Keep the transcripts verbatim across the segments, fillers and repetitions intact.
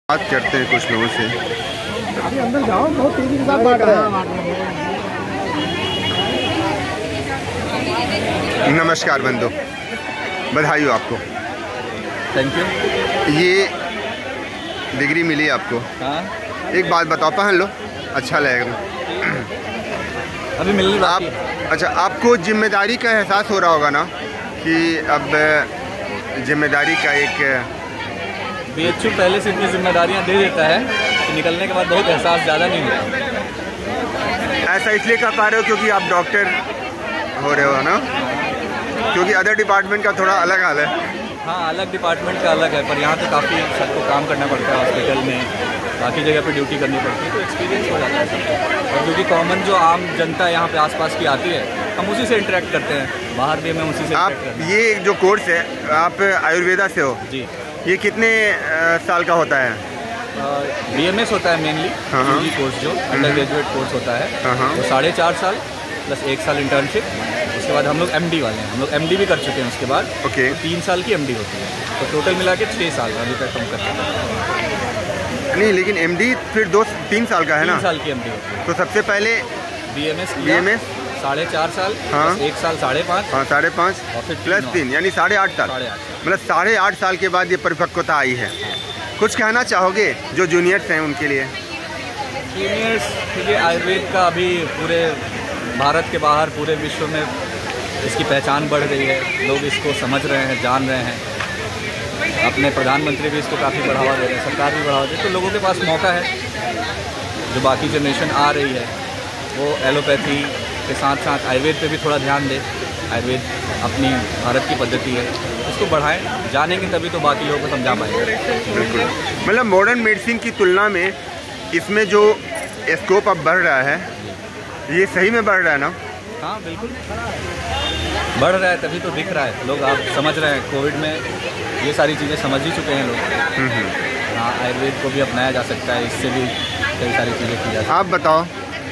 बात करते हैं कुछ लोगों से। अंदर जाओ, बहुत तेजी के साथ बांट रहे हैं। नमस्कार बंधु, बधाई हो आपको। Thank you. ये डिग्री मिली आपको। हाँ, एक बात बताओ, पहन लो, अच्छा लगेगा। अभी मिलनी आप अच्छा, आपको जिम्मेदारी का एहसास हो रहा होगा ना कि अब जिम्मेदारी का एक बीएचयू पहले से इतनी जिम्मेदारियां दे देता है कि निकलने के बाद बहुत एहसास ज़्यादा नहीं होता। ऐसा इसलिए कर पा रहे हो क्योंकि आप डॉक्टर हो रहे हो ना, क्योंकि अदर डिपार्टमेंट का थोड़ा अलग हाल है। हाँ, अलग डिपार्टमेंट का अलग है, पर यहाँ तो काफ़ी सबको काम करना पड़ता है हॉस्पिटल में, बाकी जगह पे ड्यूटी करनी पड़ती है, तो एक्सपीरियंस हो जाता है सबको। और क्योंकि कॉमन जो आम जनता यहाँ पे आसपास की आती है, हम उसी से इंटरेक्ट करते हैं, बाहर भी हमें उसी से आप इंटरेक्ट करते हैं। ये जो कोर्स है, आप आयुर्वेदा से हो जी। ये कितने आ, साल का होता है? बीएमएस होता है मेनली, यूजी कोर्स जो अंडर ग्रेजुएट कोर्स होता है, वो साढ़े चार साल प्लस एक साल इंटर्नशिप। उसके बाद हम लोग एमडी वाले हैं, हम लोग एमडी भी कर चुके हैं उसके बाद। ओके। तो तीन साल की एमडी होती है, तो टोटल मिला के छः साल अभी तक हम कर चुके हैं। नहीं, लेकिन एमडी फिर दो तीन साल का है ना? तीन साल की एमडी होती है। तो सबसे पहले बीएमएस बीएमएस साढ़े चार साल, हाँ, एक साल साढ़े पाँच, हाँ साढ़े पाँच और फिर प्लस तीन यानी साढ़े आठ साल। साढ़े आठ मतलब साढ़े आठ साल के बाद ये परिपक्वता आई है। कुछ कहना चाहोगे जो जूनियर्स हैं उनके लिए? जूनियर्स के लिए आयुर्वेद का अभी पूरे भारत के बाहर पूरे विश्व में इसकी पहचान बढ़ रही है, लोग इसको समझ रहे हैं, जान रहे हैं। अपने प्रधानमंत्री भी इसको काफ़ी बढ़ावा दे रहे हैं, सरकार भी बढ़ावा दे रही है, तो लोगों के पास मौका है। जो बाकी जनरेशन आ रही है वो एलोपैथी के साथ साथ आयुर्वेद पे भी थोड़ा ध्यान दे। आयुर्वेद अपनी भारत की पद्धति है, इसको बढ़ाएं, जानेंगे तभी तो बाकी लोगों को समझा पाएंगे। बिल्कुल। मतलब मॉडर्न मेडिसिन की तुलना में इसमें जो स्कोप अब बढ़ रहा है, ये सही में बढ़ रहा है ना? हाँ बिल्कुल बढ़ रहा है, तभी तो दिख रहा है, लोग आप समझ रहे हैं। कोविड में ये सारी चीज़ें समझ ही चुके हैं लोग। हाँ, आयुर्वेद को भी अपनाया जा सकता है, इससे भी कई सारी चीज़ें की जा सकती हैं। आप बताओ,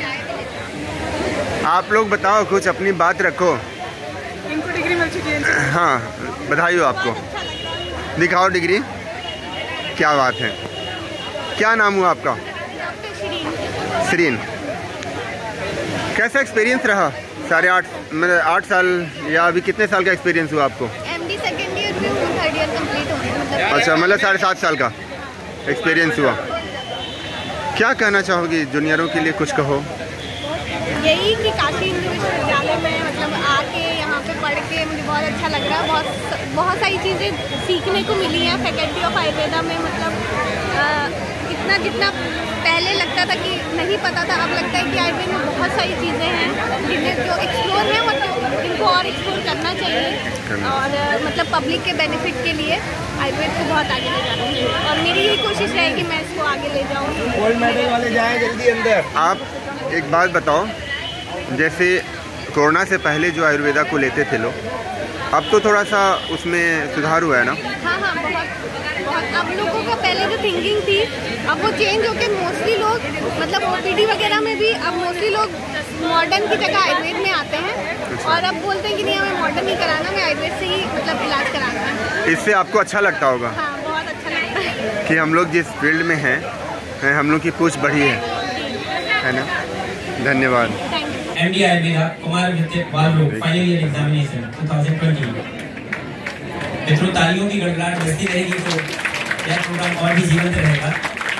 आप लोग बताओ, कुछ अपनी बात रखो। इनको डिग्री मिल चुकी है। हाँ, बधाई हो आपको। दिखाओ डिग्री, क्या बात है। क्या नाम हुआ आपका? श्रीन। कैसा एक्सपीरियंस रहा? साढ़े आठ मतलब आठ साल या अभी कितने साल का एक्सपीरियंस हुआ आपको? एमडी सेकंड ईयर में हूँ, थर्ड ईयर कंप्लीट हो गया। अच्छा, मतलब साढ़े सात साल का एक्सपीरियंस हुआ। क्या कहना चाहोगी जूनियरों के लिए? कुछ कहो। यही कि काशी हिंदू विश्वविद्यालय में मतलब आके यहाँ पे पढ़ के मुझे बहुत अच्छा लग रहा है। बहुत बहुत सारी चीज़ें सीखने को मिली हैं फैकल्टी ऑफ आयुर्वेदा में। मतलब आ, इतना जितना पहले लगता था कि नहीं पता था, अब लगता है कि आयुर्वेद में बहुत सारी चीज़ें हैं जिन्हें जो एक्सप्लोर है, मतलब इनको और एक्सप्लोर करना चाहिए। और मतलब पब्लिक के बेनिफिट के लिए आयुर्वेद को बहुत आगे ले जाना चाहिए, और मेरी यही कोशिश है कि मैं इसको आगे ले जाऊँ। गोल्ड मेडल वाले जाएं जल्दी अंदर। आप एक बात बताओ, जैसे कोरोना से पहले जो आयुर्वेदा को लेते थे लोग, अब तो थोड़ा सा उसमें सुधार हुआ है ना? हाँ हाँ, बहुत बहुत। अब लोगों का पहले जो थिंकिंग थी, अब वो चेंज होकर मोस्टली लोग मतलब ओपीडी वगैरह में भी अब मोस्टली लोग मॉडर्न की जगह आयुर्वेद में आते हैं। और अब बोलते हैं कि नहीं, हमें मॉडर्न नहीं कराना, हमें आयुर्वेद से ही मतलब इलाज कराना है। इससे आपको अच्छा लगता होगा? हाँ, बहुत अच्छा लगता है कि हम लोग जिस फील्ड में हैं, हम लोग की पूछ बढ़ी है, है ना? धन्यवाद। Thank you. एमडी आयुर्वेदा कुमार विद्या बाल रोग फाइनल ईयर एग्जामिनेशन दो हज़ार बीस। मित्रों, तालियों की गड़गड़ाहट बजती रहेगी तो यह प्रोग्राम और भी जीवंत रहेगा।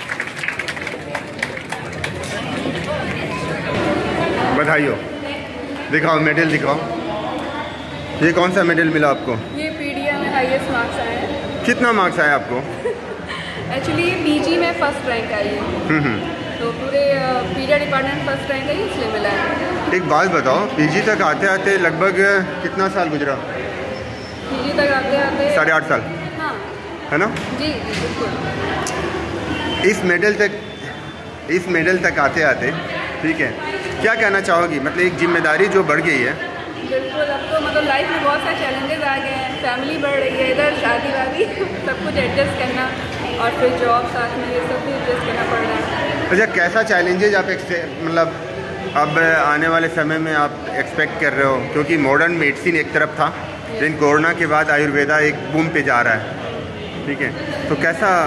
बधाई हो। दिखाओ मेडल, दिखाओ। ये कौन सा मेडल मिला आपको? ये पीडीएम में हाईएस्ट मार्क्स आए हैं। कितना मार्क्स आया आपको? एक्चुअली पीजी में फर्स्ट रैंक आई है, तो पूरे पीडिया डिपार्टमेंट फर्स्ट रैंक आई, इसलिए मिला है। एक बात बताओ, पीजी तक आते आते लगभग कितना साल गुजरा? पीजी तक आते आते साढ़े आठ साल, हाँ है ना? जी बिल्कुल। इस मेडल तक इस मेडल तक आते आते, ठीक है, क्या कहना चाहोगी? मतलब एक जिम्मेदारी जो बढ़ गई है। बिल्कुल, अब तो मतलब लाइफ में बहुत सारे चैलेंजेस आ गए हैं, फैमिली बढ़ रही है, इधर शादी वादी सब कुछ एडजस्ट करना, और फिर जॉब साथ में, ये सब भी एडजस्ट करना पड़ रहा है। अच्छा, कैसा चैलेंजेज आप मतलब अब आने वाले समय में आप एक्सपेक्ट कर रहे हो? क्योंकि मॉडर्न मेडिसिन एक तरफ था, लेकिन कोरोना के बाद आयुर्वेदा एक बूम पे जा रहा है, ठीक है, तो कैसा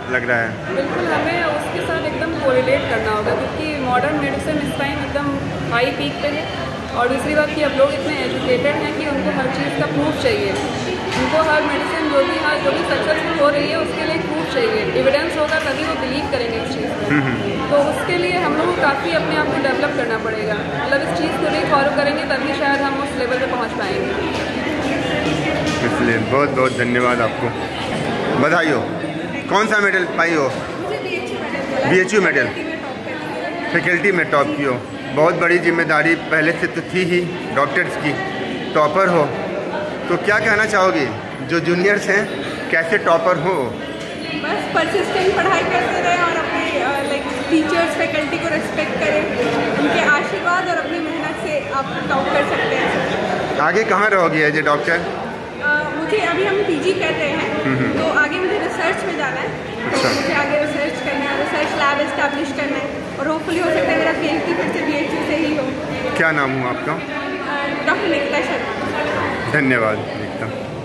लग रहा है? बिल्कुल, हमें उसके साथ एकदम कोरिलेट करना होगा, क्योंकि मॉडर्न मेडिसिन इस टाइम एकदम हाई पीक पे है। और दूसरी बात कि अब लोग इतने एजुकेटेड हैं कि उनको हर चीज़ का प्रूफ चाहिए। उनको हर मेडिसिन जो भी हर जो भी सक्सेसफुल हो रही है उसके लिए प्रूफ चाहिए, एविडेंस होगा तभी वो बिलीव करेंगे इस चीज़ को। तो उसके लिए हम लोग को काफ़ी अपने आप को डेवलप करना पड़ेगा। मतलब इस चीज़ को नहीं फॉलो करेंगे तभी शायद हम उस लेवल पे पहुंच पाएंगे। इसलिए बहुत बहुत धन्यवाद आपको, बधाई हो। कौन सा मेडल पाई हो? B H U medal, faculty में टॉप की हो। बहुत बड़ी जिम्मेदारी पहले से तो थी ही, डॉक्टर्स की, टॉपर हो। तो क्या कहना चाहोगी जो जूनियर्स हैं, कैसे टॉपर हो? बस परसिस्टेंट पढ़ाई करते रहें और अपने लाइक टीचर्स फैकल्टी को रिस्पेक्ट करें। उनके आशीर्वाद और अपनी मेहनत से आप टॉप कर सकते हैं। आगे कहाँ रहोगी एज ए डॉक्टर? मुझे अभी हम पीजी कर रहे हैं, तो आगे मुझे रिसर्च में जाना है। तो मुझे आगे रिसर्च करना है, रिसर्च लैब एस्टैब्लिश करना है और होपफुली हो सकता है मेरा पीएचडी फिर से बीएचयू से ही हो। क्या नाम हुआ आपका? डॉक्टर निकिता शर्मा। धन्यवाद निकिता।